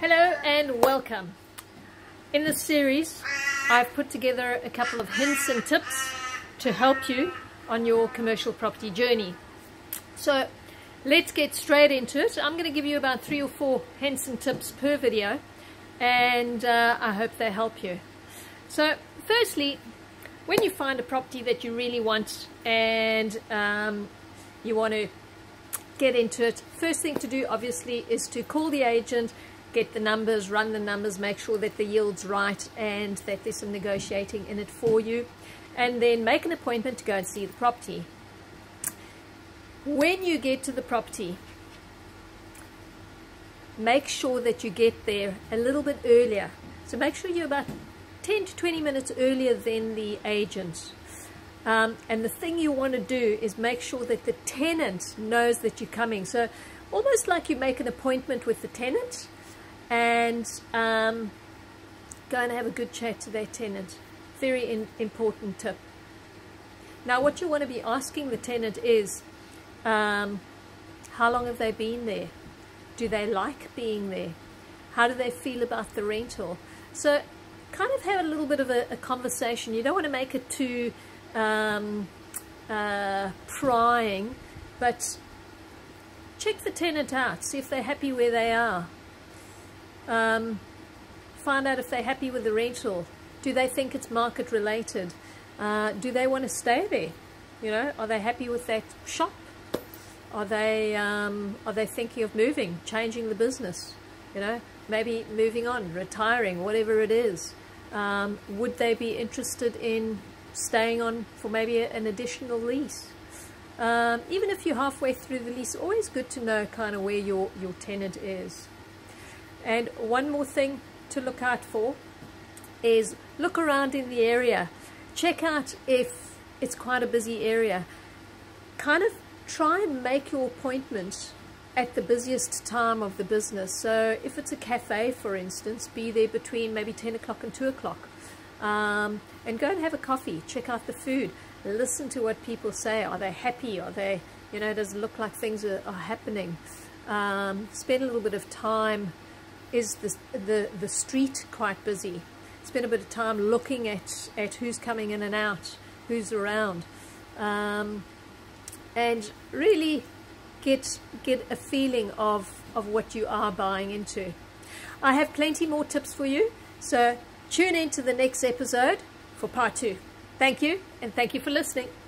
Hello and welcome. In this series I've put together a couple of hints and tips to help you on your commercial property journey. So let's get straight into it. I'm going to give you about 3 or 4 hints and tips per video, and I hope they help you. So firstly, when you find a property that you really want and you want to get into it, first thing to do obviously is to call the agent, get the numbers, run the numbers, make sure that the yield's right and that there's some negotiating in it for you, and then make an appointment to go and see the property. When you get to the property, make sure that you get there a little bit earlier. So make sure you're about 10 to 20 minutes earlier than the agent. And the thing you want to do is make sure that the tenant knows that you're coming. So almost like you make an appointment with the tenant and go and have a good chat to that tenant. Very important tip. Now what you want to be asking the tenant is, how long have they been there? Do they like being there? How do they feel about the rental? So kind of have a little bit of a conversation. You don't want to make it too prying, but check the tenant out, see if they're happy where they are. Find out if they're happy with the rental. Do they think it's market related? Do they want to stay there? You know, are they happy with that shop? Are they thinking of moving, changing the business? You know, maybe moving on, retiring, whatever it is. Would they be interested in staying on for maybe an additional lease? Even if you're halfway through the lease, always good to know kind of where your tenant is. And one more thing to look out for is look around in the area. Check out if it's quite a busy area. Kind of try and make your appointment at the busiest time of the business. So if it's a cafe, for instance, be there between maybe 10 o'clock and 2 o'clock. And go and have a coffee, check out the food, listen to what people say. Are they happy? Are they, you know, does it look like things are happening? Spend a little bit of time. Is the street quite busy? Spend a bit of time looking at who's coming in and out, who's around, and really get a feeling of what you are buying into. I have plenty more tips for you, so tune in to the next episode for part 2. Thank you, and thank you for listening.